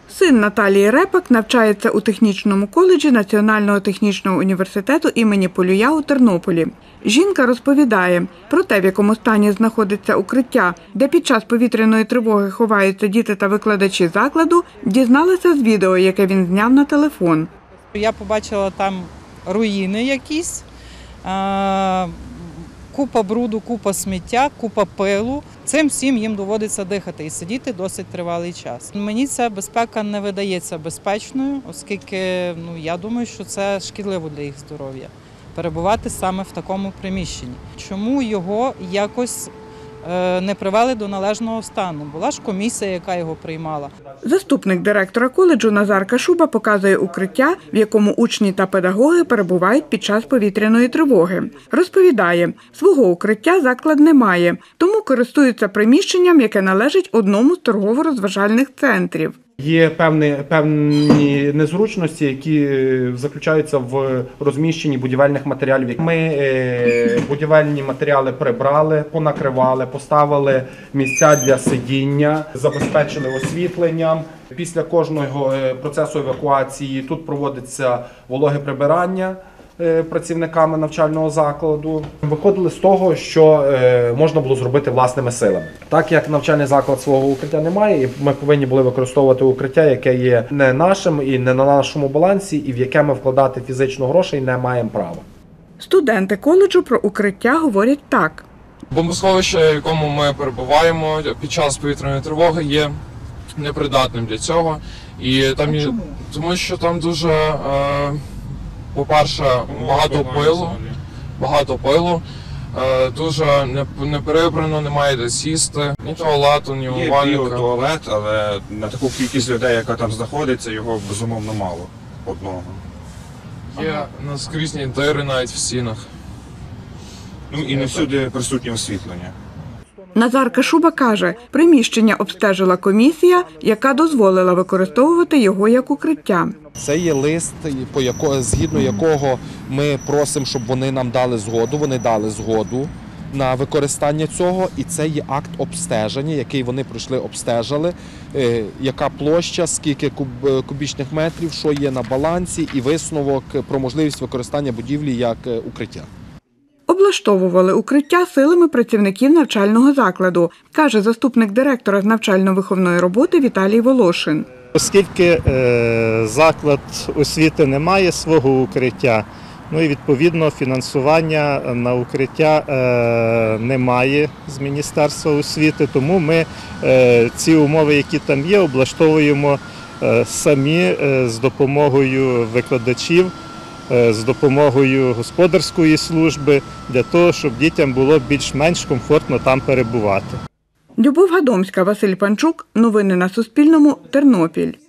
Син Наталії Репак навчається у технічному коледжі Національного технічного університету імені Полюя у Тернополі. Жінка розповідає про те, в якому стані знаходиться укриття, де під час повітряної тривоги ховаються діти та викладачі закладу, дізналася з відео, яке він зняв на телефон. Я побачила там руїни якісь, купа бруду, купа сміття, купа пилу. Цим всім їм доводиться дихати і сидіти досить тривалий час. Мені ця безпека не видається безпечною, оскільки я думаю, що це шкідливо для їх здоров'я – перебувати саме в такому приміщенні. Чому його якось не привели до належного стану? Була ж комісія, яка його приймала. Заступник директора коледжу Назар Кашуба показує укриття, в якому учні та педагоги перебувають під час повітряної тривоги. Розповідає, свого укриття заклад не має, тому користується приміщенням, яке належить одному з торгово-розважальних центрів. Є певні незручності, які заключаються в розміщенні будівельних матеріалів. Ми будівельні матеріали прибрали, понакривали, поставили місця для сидіння, забезпечили освітленням. Після кожного процесу евакуації тут проводиться вологе прибирання працівниками навчального закладу. Виходили з того, що можна було зробити власними силами. Так як навчальний заклад свого укриття не має, ми повинні були використовувати укриття, яке є не нашим і не на нашому балансі, і в яке ми вкладати фізично грошей не маємо права. Студенти коледжу про укриття говорять так. Бомбосховище, в якому ми перебуваємо під час повітряної тривоги, є непридатним для цього. І там тому що там дуже... По-перше, багато пилу, дуже не прибрано, немає де сісти, ні туалету, ні умивальника. Є біотуалет, але на таку кількість людей, яка там знаходиться, його безумовно мало, одного. Є наскрізні дири навіть в стінах. І не всюди присутнє освітлення. Назар Кашуба каже, приміщення обстежила комісія, яка дозволила використовувати його як укриття. Це є лист, згідно якого ми просимо, щоб вони нам дали згоду. Вони дали згоду на використання цього, і це є акт обстеження, який вони пройшли, обстежили, яка площа, скільки кубічних метрів, що є на балансі, і висновок про можливість використання будівлі як укриття. Облаштовували укриття силами працівників навчального закладу, каже заступник директора з навчально-виховної роботи Віталій Волошин. Оскільки заклад освіти не має свого укриття, і відповідно фінансування на укриття немає з Міністерства освіти, тому ми ці умови, які там є, облаштовуємо самі з допомогою викладачів, з допомогою господарської служби, для того, щоб дітям було більш-менш комфортно там перебувати. Любов Гадомська, Василь Панчук. Новини на Суспільному. Тернопіль.